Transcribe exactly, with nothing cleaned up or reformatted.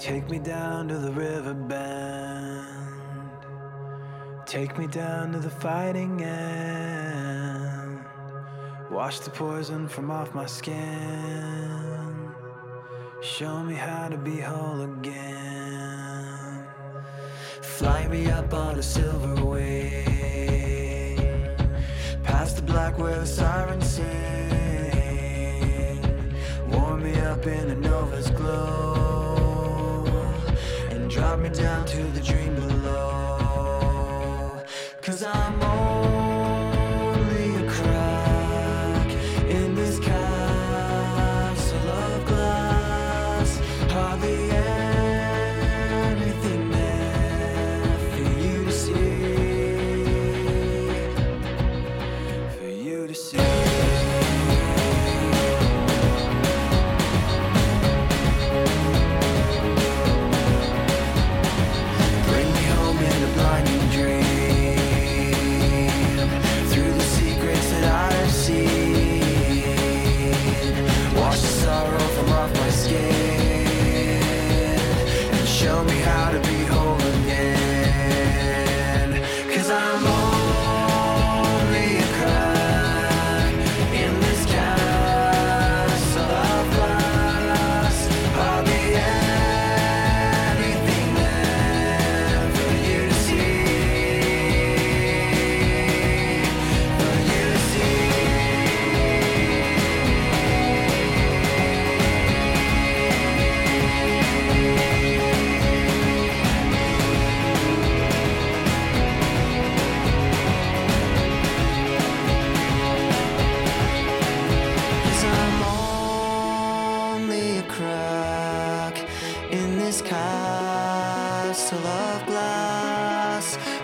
Take me down to the river bend. Take me down to the fighting end. Wash the poison from off my skin. Show me how to be whole again. Fly me up on a silver wing, past the black where the sirens sing. Warm me up in a nova's glow, and drop me down to the dream below. 'Cause I'm only a crack in this castle of glass. Hardly anything there for you to see, for you to see. Show me how to be whole again. 'Cause I'm only a crack in this castle of glass. Hardly anything there for you to see, for you to see. Crack in this castle of glass.